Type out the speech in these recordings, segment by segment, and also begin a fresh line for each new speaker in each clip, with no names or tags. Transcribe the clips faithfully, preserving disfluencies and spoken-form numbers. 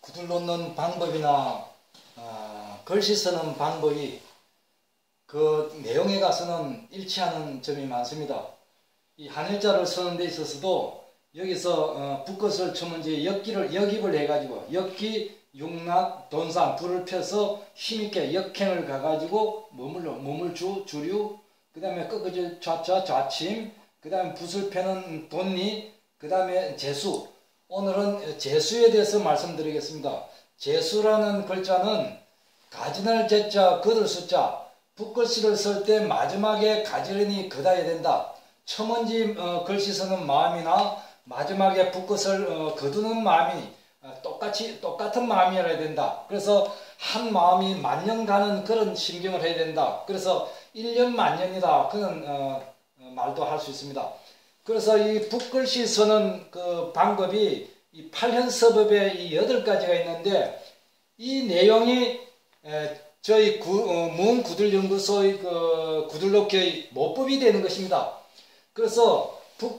구들 놓는 방법이나 어, 글씨 쓰는 방법이 그 내용에 가서는 일치하는 점이 많습니다. 이 한일자를 쓰는 데 있어서도 여기서 어, 붓것을 처음에 역기를 역입을 해가지고 역기, 육락, 돈산 불을 펴서 힘있게 역행을 가가지고 머물러 몸을 주 주류, 그 다음에 꺾어질 좌좌 좌침, 그 다음에 붓을 펴는 돈리, 그 다음에 재수. 오늘은 재수에 대해서 말씀드리겠습니다. 재수라는 글자는 가지널 제자, 거들 숫자, 붓글씨를 쓸 때 마지막에 가지런히 걷어야 된다. 처먼지 어, 글씨 쓰는 마음이나 마지막에 붓것을 어, 거두는 마음이 어, 똑같이 똑같은 마음이어야 된다. 그래서 한 마음이 만년 가는 그런 심경을 해야 된다. 그래서 일년 만년이다. 그런 어, 어, 말도 할 수 있습니다. 그래서 이 붓글씨 쓰는 그 방법이 이 팔현서법에 이 여덟 가지가 있는데 이 내용이 에, 저희 구, 어, 무음구들연구소의 그 구들록의 모법이 되는 것입니다. 그래서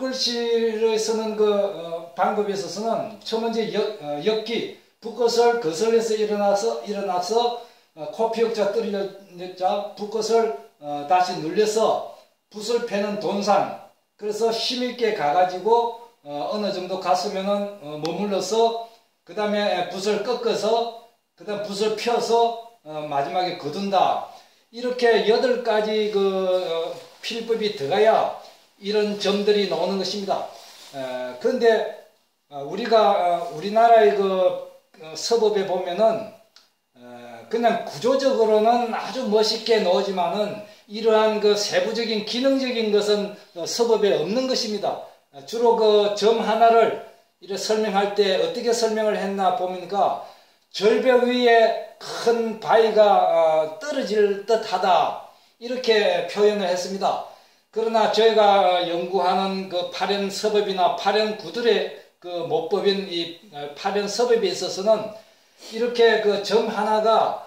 붓글씨를 쓰는 그 어, 방법에 있어서는 첫 번째 역, 어, 역기, 붓것을 거슬려서 일어나서 일어나서 어, 코피역자 떨어졌자 붓것을 어, 다시 눌려서 붓을 패는 돈산. 그래서 힘있게 가가지고 어, 어느 정도 갔으면은 어, 머물러서 그 다음에 붓을 꺾어서 그 다음 붓을 펴서 어, 마지막에 거둔다. 이렇게 여덟 가지 그 어, 필법이 들어가야 이런 점들이 나오는 것입니다. 에, 그런데 어, 우리가 어, 우리나라의 그 어, 서법에 보면은 어, 그냥 구조적으로는 아주 멋있게 나오지만은 이러한 그 세부적인 기능적인 것은 어, 서법에 없는 것입니다. 어, 주로 그 점 하나를 이렇게 설명할 때 어떻게 설명을 했나 보니까 절벽 위에 큰 바위가 떨어질 듯하다 이렇게 표현을 했습니다. 그러나 저희가 연구하는 그 팔현서법이나 팔현구들의 그 모법인 이 팔현서법에 있어서는 이렇게 그 점 하나가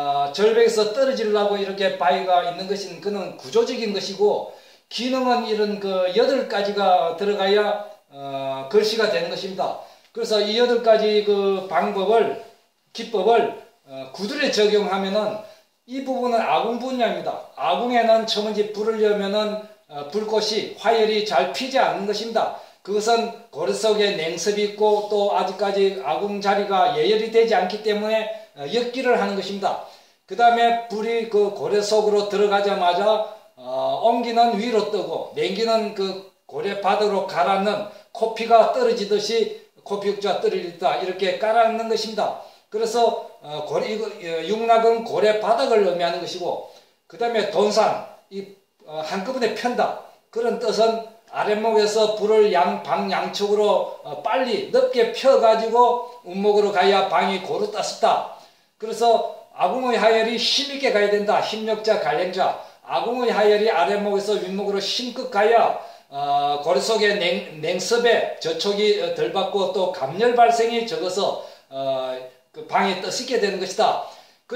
절벽에서 떨어지려고 이렇게 바위가 있는 것은 그는 구조적인 것이고 기능은 이런 그 여덟 가지가 들어가야 어, 글씨가 되는 것입니다. 그래서 이 여덟 가지 그 방법을 기법을 어, 구들에 적용하면은 이 부분은 아궁 분야입니다. 아궁에는 처음에 불을 여면은 어, 불꽃이 화열이 잘 피지 않는 것입니다. 그것은 고래 속에 냉섭이 있고 또 아직까지 아궁 자리가 예열이 되지 않기 때문에 어, 역기를 하는 것입니다. 그 다음에 불이 그 고래 속으로 들어가자마자 어, 옹기는 위로 뜨고 냉기는 그 고래 바닥으로 가라앉는 코피가 떨어지듯이 코피육자 떨어지다 이렇게 깔아앉는 것입니다. 그래서 어, 고래, 이거, 육락은 고래 바닥을 의미하는 것이고 그 다음에 돈산, 이, 어, 한꺼번에 편다. 그런 뜻은 아랫목에서 불을 양, 방 양쪽으로 어, 빨리 넓게 펴가지고 운목으로 가야 방이 고루 따숩다. 그래서 아궁의 하열이 힘있게 가야 된다. 힘력자, 간량자. 아궁의 하열이 아랫목에서 윗목으로 힘껏 가야 어, 고래 속의 냉, 냉섭에 저촉이 덜 받고 또 감열 발생이 적어서 어, 그 방이 떠있게 되는 것이다.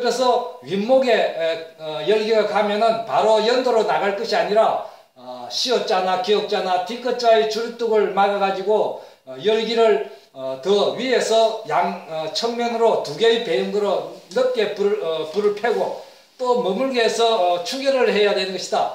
그래서 윗목에 에, 어, 열기가 가면은 바로 연도로 나갈 것이 아니라 어, 시옷자나 기역자나 뒷끝자의 줄뚝을 막아가지고 어, 열기를 어, 더 위에서 양 어, 측면으로 두 개의 배응으로 넓게 불을, 어, 불을 펴고 또 머물게 해서 어, 추결을 해야 되는 것이다.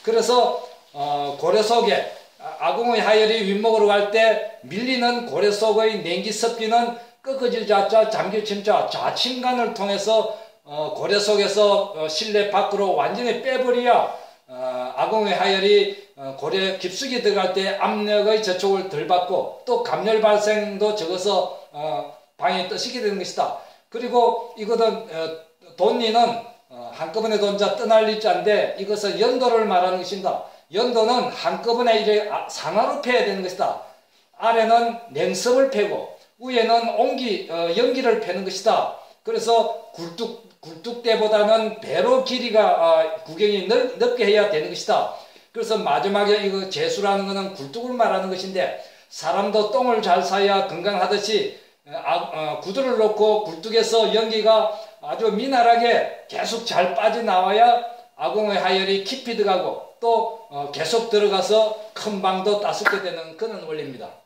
그래서 어, 고래 속에 아궁의 하열이 윗목으로 갈 때 밀리는 고래 속의 냉기 습기는 꺾어질 자자, 잠길 침자, 좌침간을 통해서 어, 고래 속에서 어, 실내 밖으로 완전히 빼버려야 어, 아궁의 하열이 어, 고래 깊숙이 들어갈 때 압력의 저촉을 덜 받고 또 감열 발생도 적어서 어, 방이 떠시게 되는 것이다. 그리고 이것은 어, 돈리는 어, 한꺼번에 돈자 떠날릴 자인데 이것은 연도를 말하는 것입니다. 연도는 한꺼번에 이렇게 상하로 패야 되는 것이다. 아래는 냉섭을 패고 위에는 온기, 어, 연기를 패는 것이다. 그래서 굴뚝, 굴뚝대보다는 배로 길이가 어, 구경이 넓, 넓게 해야 되는 것이다. 그래서 마지막에 이거 재수라는 것은 굴뚝을 말하는 것인데 사람도 똥을 잘 싸야 건강하듯이 아, 어, 구두를 놓고 굴뚝에서 연기가 아주 미나하게 계속 잘 빠져나와야 아궁의 하열이 깊이 들어가고 또 어, 계속 들어가서 큰 방도 따숩게 되는 그런 원리입니다.